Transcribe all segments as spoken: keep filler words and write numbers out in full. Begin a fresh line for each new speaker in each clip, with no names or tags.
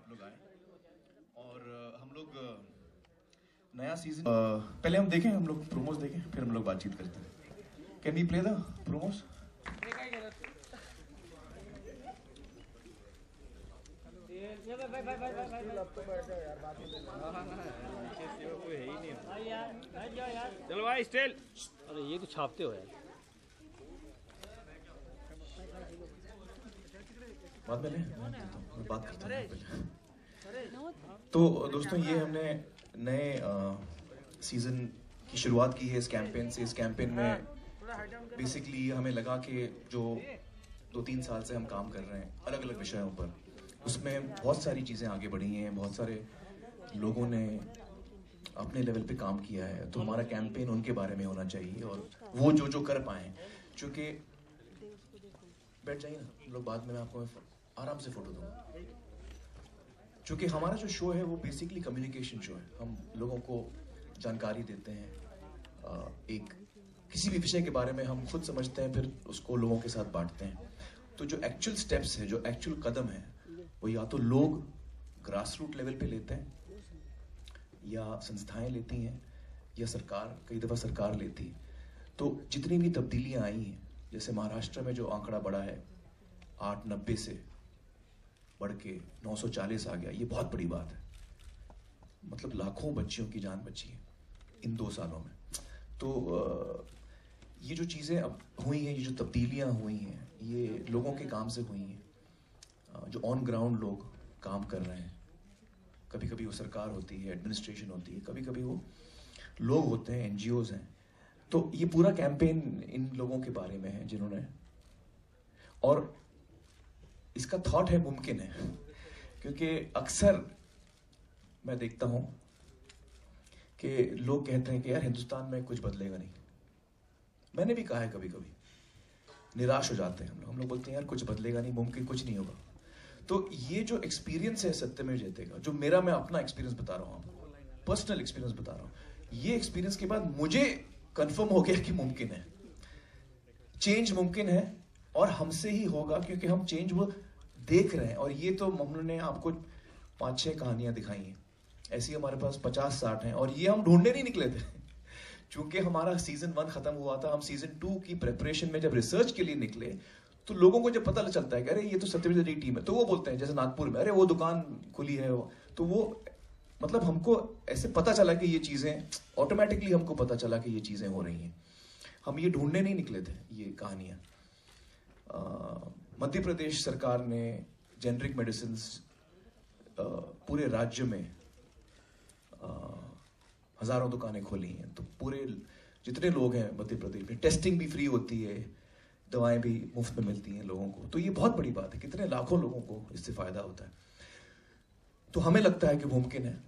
आप लोग आए और अ, हम लोग अ, नया सीजन पहले हम देखें, हम लोग प्रोमोस देखें, फिर हम लोग बातचीत करते हैं। Can we play the promos?
चलो भाई स्टिल।
अरे ये तो छापते हो यार।
बाद में ले, मैं देता हूँ, मैं बात करता हूँ पहले। तो दोस्तों, ये हमने नए सीजन की शुरुआत की है इस कैंपेन से। इस कैंपेन में बेसिकली हमें लगा कि जो दो तीन साल से हम काम कर रहे हैं अलग अलग विषयों पर, उसमें बहुत सारी चीज़ें आगे बढ़ी हैं, बहुत सारे लोगों ने अपने लेवल पे काम किया है। तो हमारा कैंपेन उनके बारे में होना चाहिए और वो जो जो कर पाए। क्योंकि बैठ जाइए ना, हम लोग बाद में मैं आपको आराम से फोटो दूंगा। क्योंकि हमारा जो शो है वो बेसिकली कम्युनिकेशन शो है। हम लोगों को जानकारी देते हैं, एक किसी भी विषय के बारे में हम खुद समझते हैं, फिर उसको लोगों के साथ बांटते हैं। तो जो एक्चुअल स्टेप्स है, जो एक्चुअल कदम है, वो या तो लोग ग्रास रूट लेवल पे लेते हैं, या संस्थाएं लेती हैं, या सरकार, कई दफ़ा सरकार लेती है। तो जितनी भी तब्दीलियां आई हैं, जैसे महाराष्ट्र में जो आंकड़ा बढ़ा है आठ नब्बे से बढ़ के नौ सौ चालीस आ गया, ये बहुत बड़ी बात है। मतलब लाखों बच्चियों की जान बची है इन दो सालों में। तो ये जो चीज़ें अब हुई हैं, ये जो तब्दीलियां हुई हैं, ये लोगों के काम से हुई हैं। जो ऑन ग्राउंड लोग काम कर रहे हैं, कभी कभी वो सरकार होती है, एडमिनिस्ट्रेशन होती है, कभी कभी वो लोग होते हैं, एनजीओज हैं। तो ये पूरा कैंपेन इन लोगों के बारे में है जिन्होंने, और इसका थॉट है मुमकिन है। क्योंकि अक्सर मैं देखता हूं कि लोग कहते हैं कि यार हिंदुस्तान में कुछ बदलेगा नहीं। मैंने भी कहा है, कभी कभी निराश हो जाते हैं हम लोग हम लोग बोलते हैं यार कुछ बदलेगा नहीं, मुमकिन कुछ नहीं होगा। तो ये जो एक्सपीरियंस है सत्यमेव जयते का, जो मेरा, मैं अपना एक्सपीरियंस बता रहा हूं आपको, पर्सनल एक्सपीरियंस बता रहा हूं, ये एक्सपीरियंस के बाद मुझे कंफर्म हो गया कि मुमकिन है, चेंज मुमकिन है, और हमसे ही होगा, क्योंकि हम चेंज वो देख रहे हैं। और ये तो हमने आपको पांच छह कहानियां दिखाई हैं, ऐसी हमारे पास पचास साठ हैं, और ये हम ढूंढने नहीं निकले थे। चूंकि हमारा सीजन वन खत्म हुआ था, हम सीजन टू की प्रिपरेशन में जब रिसर्च के लिए निकले, तो लोगों को जब पता चलता है कि अरे ये तो सत्यमेव जयते की टीम है, तो वो बोलते हैं, जैसे नागपुर में, अरे वो दुकान खुली है वो, तो वो मतलब हमको ऐसे पता चला कि ये चीजें ऑटोमेटिकली, हमको पता चला कि ये चीजें हो रही हैं। हम ये ढूंढने नहीं निकले थे ये कहानियां। मध्य प्रदेश सरकार ने जेनरिक मेडिसिन पूरे राज्य में आ, हजारों दुकानें खोली हैं। तो पूरे जितने लोग हैं मध्य प्रदेश में, टेस्टिंग भी फ्री होती है, दवाएं भी मुफ्त में मिलती हैं लोगों को। तो ये बहुत बड़ी बात है, कितने लाखों लोगों को इससे फायदा होता है। तो हमें लगता है कि मुमकिन है,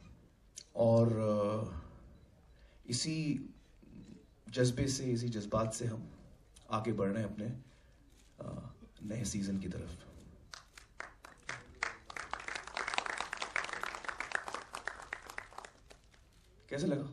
और इसी जज्बे से, इसी जज्बात से हम आगे बढ़ रहे हैं अपने नए सीजन की तरफ। कैसे लगा?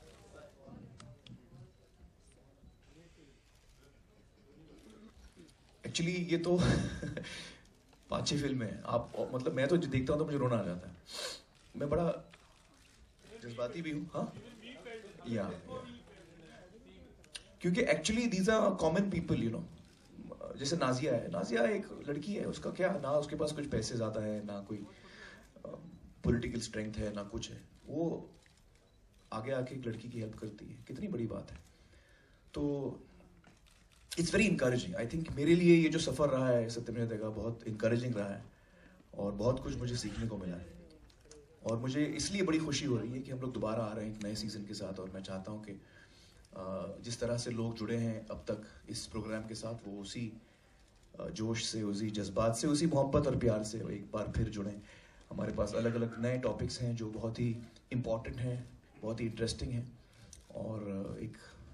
एक्चुअली ये तो पांच छह फिल्म है। आप मतलब मैं तो देखता हूं तो मुझे रोना आ जाता है। मैं बड़ा जज्बाती भी हूं। हाँ या, या। क्योंकि actually these are common people, you know. जैसे नाजिया है, नाजिया एक लड़की है, उसका क्या, ना उसके पास कुछ पैसे ज्यादा है, ना कोई पॉलिटिकल स्ट्रेंथ है, ना कुछ है। वो आगे आके एक लड़की की हेल्प करती है, कितनी बड़ी बात है। तो it's very encouraging. I think मेरे लिए ये जो सफर रहा है सत्यमेव जयते का, बहुत इंकरेजिंग रहा है, और बहुत कुछ मुझे सीखने को मिला है। और मुझे इसलिए बड़ी खुशी हो रही है कि हम लोग दोबारा आ रहे हैं एक नए सीजन के साथ। और मैं चाहता हूं कि जिस तरह से लोग जुड़े हैं अब तक इस प्रोग्राम के साथ, वो उसी जोश से, उसी जज्बात से, उसी मोहब्बत और प्यार से एक बार फिर जुड़ें। हमारे पास अलग अलग नए टॉपिक्स हैं जो बहुत ही इम्पॉर्टेंट हैं, बहुत ही इंटरेस्टिंग हैं, और एक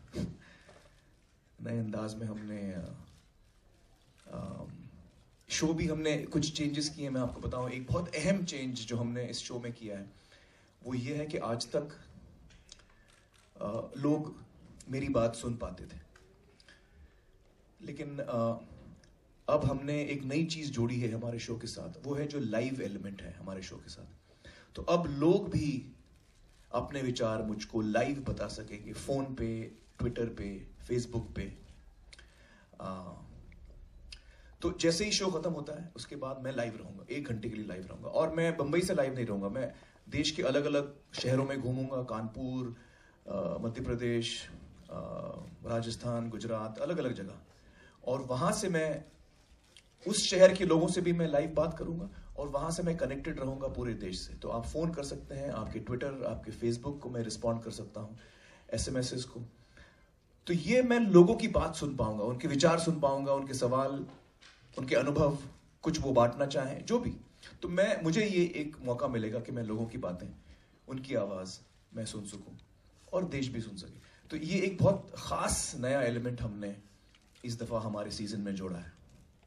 नए अंदाज में हमने शो भी, हमने कुछ चेंजेस किए। मैं आपको बताऊं, एक बहुत अहम चेंज जो हमने इस शो में किया है वो ये है कि आज तक आ, लोग मेरी बात सुन पाते थे, लेकिन आ, अब हमने एक नई चीज जोड़ी है हमारे शो के साथ, वो है जो लाइव एलिमेंट है हमारे शो के साथ। तो अब लोग भी अपने विचार मुझको लाइव बता सकेंगे, फोन पे, ट्विटर पे, फेसबुक पे। आ, तो जैसे ही शो खत्म होता है उसके बाद मैं लाइव रहूंगा, एक घंटे के लिए लाइव रहूंगा। और मैं बंबई से लाइव नहीं रहूंगा, मैं देश के अलग अलग शहरों में घूमूंगा, कानपुर, मध्य प्रदेश, आ, राजस्थान, गुजरात, अलग अलग जगह। और वहां से मैं उस शहर के लोगों से भी मैं लाइव बात करूंगा, और वहां से मैं कनेक्टेड रहूंगा पूरे देश से। तो आप फोन कर सकते हैं, आपके ट्विटर, आपके फेसबुक को मैं रिस्पॉन्ड कर सकता हूं, एसएमएस को। तो ये मैं लोगों की बात सुन पाऊंगा, उनके विचार सुन पाऊंगा, उनके सवाल, उनके अनुभव, कुछ वो बांटना चाहें, जो भी। तो मैं मुझे ये एक मौका मिलेगा कि मैं लोगों की बातें, उनकी आवाज मैं सुन सकूं और देश भी सुन सके। तो ये एक बहुत खास नया एलिमेंट हमने इस दफा हमारे सीजन में जोड़ा है।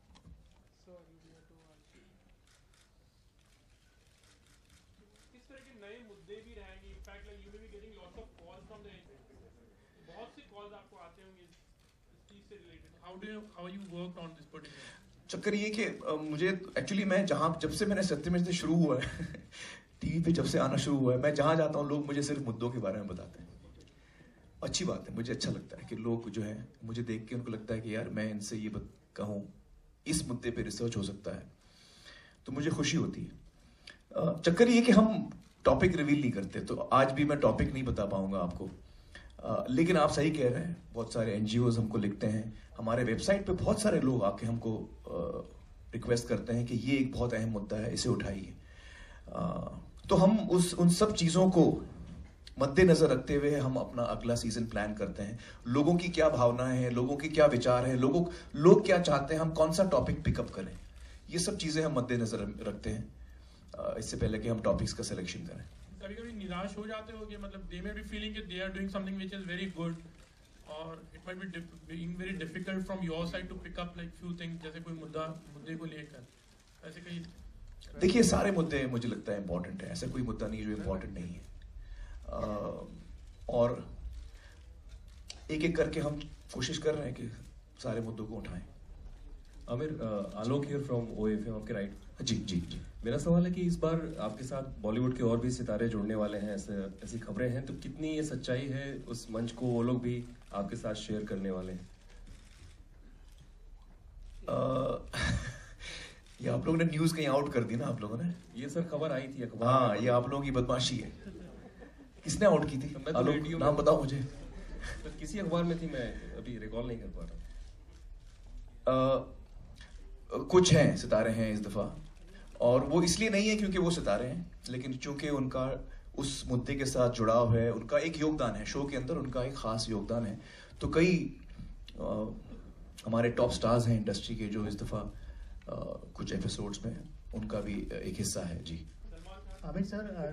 किस तरह के नए मुद्दे भी रहेंगे? In fact like you may be getting lots of calls from the, बहुत से कॉल्स आपको आते होंगे इस चीज से related. How do you how you work on this particular?
चक्कर ये कि मुझे एक्चुअली मैं जहां, जब से मैंने सत्यमेव से शुरू हुआ है टीवी पे जब से आना शुरू हुआ है, मैं जहां जाता हूं लोग मुझे सिर्फ मुद्दों के बारे में बताते हैं। अच्छी बात है, मुझे अच्छा लगता है कि लोग जो है मुझे देख के उनको लगता है कि यार मैं इनसे ये कहूं, इस मुद्दे पे रिसर्च हो सकता है, तो मुझे खुशी होती है। चक्कर ये कि हम टॉपिक रिवील नहीं करते, तो आज भी मैं टॉपिक नहीं बता पाऊंगा आपको। आ, लेकिन आप सही कह रहे हैं, बहुत सारे एनजीओज हमको लिखते हैं, हमारे वेबसाइट पे बहुत सारे लोग आके हमको रिक्वेस्ट करते हैं कि ये एक बहुत अहम मुद्दा है, इसे उठाइए। तो हम उस उन सब चीजों को मद्देनजर रखते हुए हम अपना अगला सीजन प्लान करते हैं। लोगों की क्या भावनाएं हैं, लोगों के क्या विचार हैं, लोगों लोग क्या चाहते हैं, हम कौन सा टॉपिक पिकअप करें, ये सब चीजें हम मद्देनजर रखते हैं इससे पहले कि हम टॉपिक्स का सिलेक्शन करें।
कभी कभी निराश हो जाते हो कि मतलब दे मे बी फीलिंग कि they are doing something which is very good, और it might be being very difficult from your side to pick up like few things, जैसे कोई मुद्दा मुद्दे को लेकर ऐसे कहीं।
देखिए, सारे मुद्दे मुझे लगता है इंपॉर्टेंट है, ऐसा कोई मुद्दा नहीं जो इंपॉर्टेंट नहीं है। Uh, और एक एक करके हम कोशिश कर रहे हैं कि सारे मुद्दों को उठाएं।
Aamir, Alok here from OFM, आपके राइट?
जी जी जी।
मेरा सवाल है कि इस बार आपके साथ बॉलीवुड के और भी सितारे जुड़ने वाले हैं, ऐसे ऐसी खबरें हैं, तो कितनी ये सच्चाई है, उस मंच को वो लोग भी आपके साथ शेयर करने वाले हैं?
uh, ये आप लोगों ने न्यूज कहीं आउट कर दी ना, आप लोगों ने।
ये सर खबर आई थी अखबार।
हाँ, ये आप लोगों की बदमाशी है। किसने आउट की थी?
मैं तो रेडियो
नाम बताओ मुझे।
तो किसी अखबार में थी, मैं अभी रिकॉल नहीं कर पा
रहा। कुछ हैं, सितारे हैं इस दफा, और वो इसलिए नहीं है क्योंकि वो सितारे हैं, लेकिन चूंकि उनका उस मुद्दे के साथ जुड़ाव है, उनका एक योगदान है शो के अंदर, उनका एक खास योगदान है। तो कई आ, हमारे टॉप स्टार्स हैं इंडस्ट्री के जो इस दफा आ, कुछ एपिसोड्स में उनका भी एक हिस्सा है। जी
आमिर सर,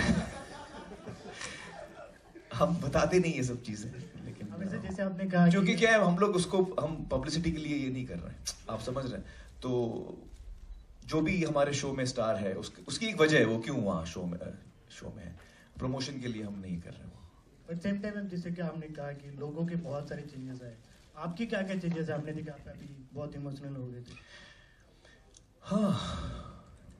हम बताते नहीं ये सब चीजें, लेकिन
आमिर सर जैसे आपने कहा
क्योंकि क्या है, हम लोग उसको हम पब्लिसिटी के लिए ये नहीं कर रहे हैं, आप समझ रहे हैं। तो जो भी हमारे शो में स्टार है उसकी उसकी एक वजह है, वो क्यों वहाँ शो में शो में है, प्रमोशन के लिए हम नहीं कर रहे हैं।
बट सेम टाइम जैसे कि आपने कहा कि लोगों के बहुत सारे चेंजेस आए, आपकी क्या क्या चेंजेस है? आपने देखा आप अभी बहुत इमोशनल हो गए थे।
हाँ,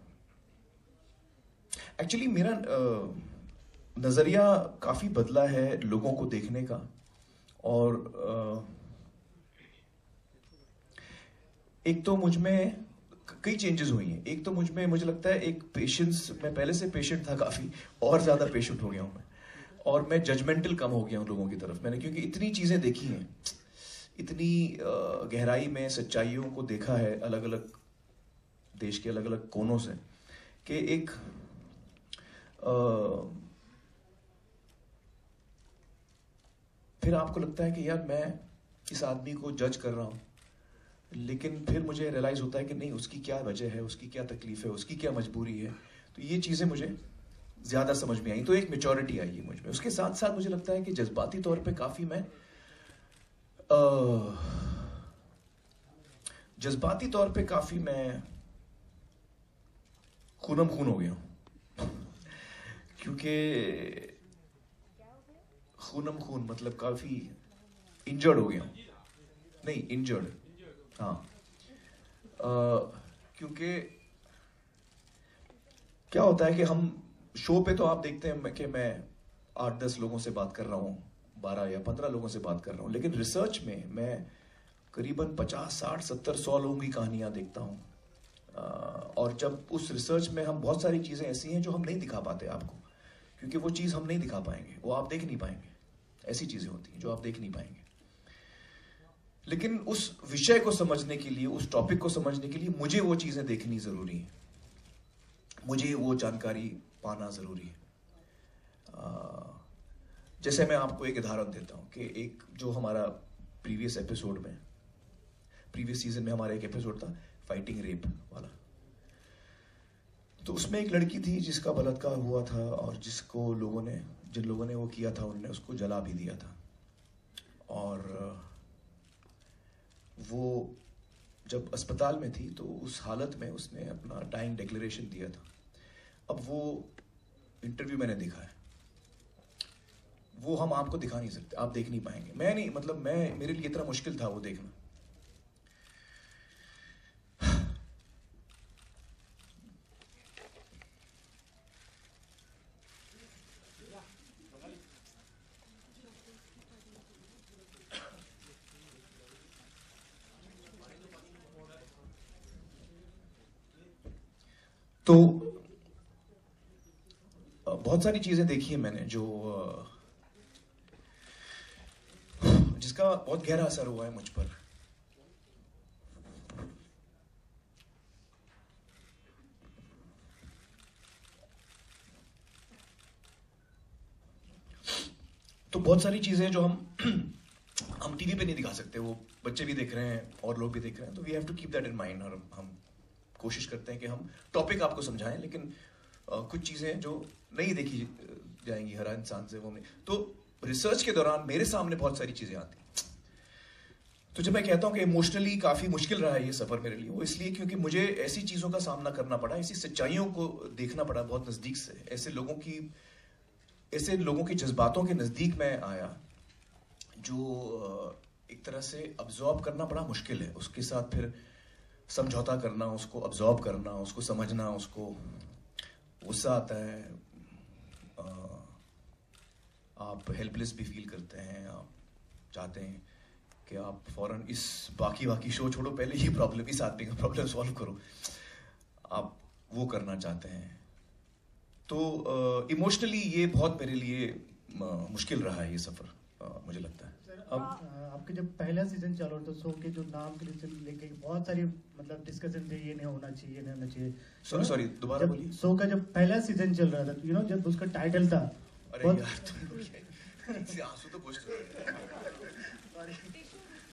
एक्चुअली मेरा नजरिया काफी बदला है लोगों को देखने का, और आ, एक तो मुझ में कई चेंजेस हुई हैं। एक तो मुझ में मुझे लगता है एक पेशेंस, मैं पहले से पेशेंट था काफी, और ज्यादा पेशेंट हो गया हूं मैं, और मैं जजमेंटल कम हो गया हूं लोगों की तरफ। मैंने क्योंकि इतनी चीजें देखी हैं, इतनी गहराई में सच्चाइयों को देखा है अलग अलग देश के अलग अलग कोनों से, कि एक आ, फिर आपको लगता है कि यार मैं इस आदमी को जज कर रहा हूं, लेकिन फिर मुझे रियलाइज होता है कि नहीं, उसकी क्या वजह है, उसकी क्या तकलीफ है, उसकी क्या मजबूरी है। तो ये चीजें मुझे ज्यादा समझ में आई, तो एक मेच्योरिटी आई है मुझ में। उसके साथ साथ मुझे लगता है कि जज्बाती तौर पे काफी मैं जज्बाती तौर पे काफी मैं खूनम खून हो गया हूं क्योंकि खूनम खून मतलब काफी इंजर्ड हो गया हूं। नहीं, इंजर्ड, हाँ। क्योंकि क्या होता है कि हम शो पे तो आप देखते हैं कि मैं आठ दस लोगों से बात कर रहा हूँ, बारह या पंद्रह लोगों से बात कर रहा हूँ, लेकिन रिसर्च में मैं करीबन पचास साठ सत्तर सौ लोगों की कहानियां देखता हूँ। और जब उस रिसर्च में हम बहुत सारी चीजें ऐसी हैं जो हम नहीं दिखा पाते आपको, क्योंकि वो चीज हम नहीं दिखा पाएंगे, वो आप देख नहीं पाएंगे। ऐसी चीजें होती हैं जो आप देख नहीं पाएंगे। लेकिन उस विषय को समझने के लिए, उस टॉपिक को समझने के लिए मुझे वो चीजें देखनी जरूरी है, मुझे वो जानकारी पाना जरूरी है। जैसे मैं आपको एक उदाहरण देता हूं कि एक जो हमारा प्रीवियस एपिसोड में प्रीवियस सीजन में हमारा एक एपिसोड था फाइटिंग रेप वाला। तो उसमें एक लड़की थी जिसका बलात्कार हुआ था और जिसको लोगों ने जिन लोगों ने वो किया था उन्होंने उसको जला भी दिया था। और वो जब अस्पताल में थी तो उस हालत में उसने अपना डाइंग डिक्लेरेशन दिया था। अब वो इंटरव्यू मैंने देखा है, वो हम आपको दिखा नहीं सकते, आप देख नहीं पाएंगे। मैं नहीं मतलब मैं मेरे लिए इतना मुश्किल था वो देखना। तो बहुत सारी चीजें देखी है मैंने जो जिसका बहुत गहरा असर हुआ है मुझ पर। तो बहुत सारी चीजें जो हम हम टीवी पे नहीं दिखा सकते, वो बच्चे भी देख रहे हैं और लोग भी देख रहे हैं, तो we have to keep that in mind. और हम कोशिश करते हैं कि हम टॉपिक आपको समझाएं, लेकिन आ, कुछ चीजें जो नहीं देखी जाएंगी हर इंसान से वो नहीं। तो रिसर्च के दौरान मेरे सामने बहुत सारी चीजें आती। तो जब मैं कहता हूं कि इमोशनली काफी मुश्किल रहा है ये सफर मेरे लिए, वो इसलिए क्योंकि मुझे ऐसी चीजों का सामना करना पड़ा, ऐसी सच्चाइयों को देखना पड़ा बहुत नजदीक से, ऐसे लोगों की ऐसे लोगों के जज्बातों के नजदीक मैं आया जो एक तरह से अब्जॉर्ब करना बड़ा मुश्किल है। उसके साथ फिर समझौता करना, उसको अब्जॉर्ब करना, उसको समझना, उसको गुस्सा आता है, आ, आप हेल्पलेस भी फील करते हैं, आप चाहते हैं कि आप फौरन इस बाकी बाकी शो छोड़ो, पहले ये प्रॉब्लम, इस आदमी का प्रॉब्लम सॉल्व करो, आप वो करना चाहते हैं। तो इमोशनली uh, ये बहुत मेरे लिए uh, मुश्किल रहा है ये सफर, uh, मुझे लगता है।
अब आपके जब पहला सीजन चलो तो शो के जो नाम के लिए लेके बहुत सारी मतलब डिस्कशन थे, ये नहीं होना चाहिए, ये नहीं होना चाहिए।
सॉरी सॉरी दोबारा बोलिए।
शो का जब पहला सीजन चल रहा था, यू नो जब उसका टाइटल था,
अरे यार तुम आंसू तो पोस्ट